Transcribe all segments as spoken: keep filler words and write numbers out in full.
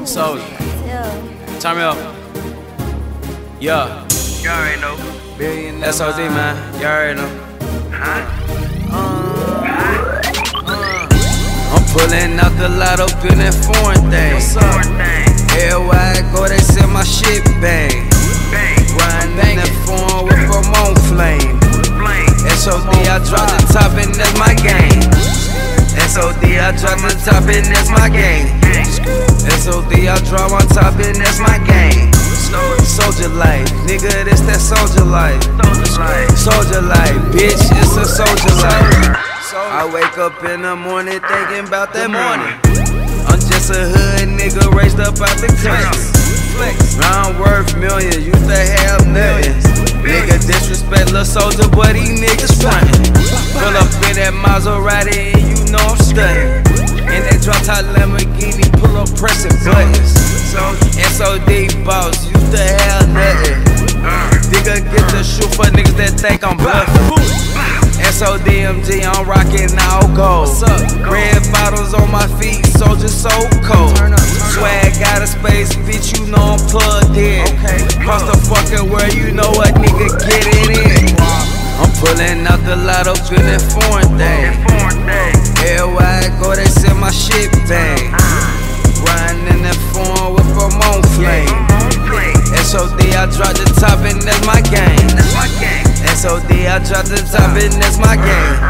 Soldier. Turn me up. Yeah. You already know. S O D, man. You already know. Huh? I'm pulling out the lot up in that foreign thing. What's up? Everywhere I go, they say my shit bang. Bang. Riding in that foreign with a moan flame. Flame. S O D, I drop the top and that's my game. S O D, I drop the top and that's my game. S O D, I drop on top and that's my game. Soldier life, nigga, this that soldier life. Soldier life. Soldier life, bitch, it's a soldier life. I wake up in the morning thinking about that morning. I'm just a hood nigga raised up out the country. Round worth millions, used to have millions. Nigga disrespect lil' soldier, but these niggas frontin'. Pull up in that Maserati and you know I'm stunning. And that drop top Lamborghini, pull up pressing buttons. S O D boss, used to have nothing. Nigga get the shoot for niggas that think I'm bluffing. S O D M G, I'm rockin' all gold. Red bottles on my feet, soldier so cold. Swag out of space, bitch, you know I'm plugged in. Cross the fucking world, you know what nigga get it in. I'm pulling out the lot up in that foreign thing. Everywhere I go, they say my shit bang. Riding in that foreign with a moan flame. S O D, I drop the top and that's my game. S O D, I drop the top and that's my game.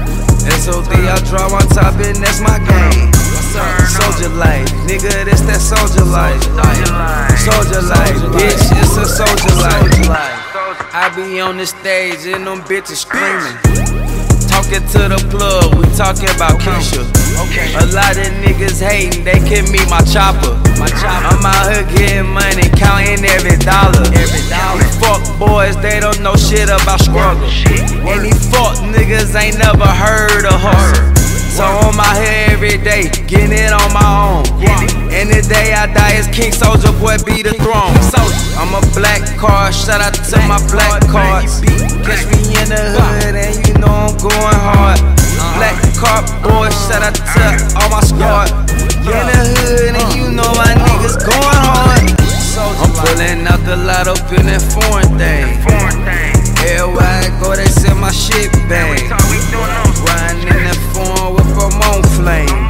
S O D, I drop on top and that's my game. Soldier life, nigga, this that soldier life. Soldier life, bitch, it's a soldier life. I be on the stage and them bitches screaming. Talking to the plug, we talking about Keisha. A lot of niggas hating, they can meet my chopper. I'm out here getting money, counting every dollar. These fuck boys, they don't know shit about struggle. And these fuck niggas ain't never heard of hustle. So I'm out here every day, getting it on my own. And the day I die as King Soldier, boy, be the throne. I'm a black card, shout out to my black cards. Catch me in the hood and you know I'm going hard. Black card boy, shout out to all my squad. In the hood and you know my niggas going hard. I'm pulling out the lot up in that foreign thing. Everywhere I go, they say my shit bang. Riding in that foreign with a moan flame.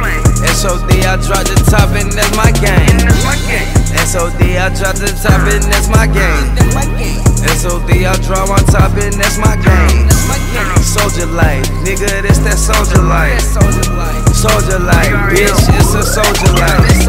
S O D, I drop the top and that's my game. S O D, I drop the top and that's my game. S O D, I drop on top and that's my game. Soldier life, nigga, this that soldier life. Soldier life, bitch, it's a soldier life.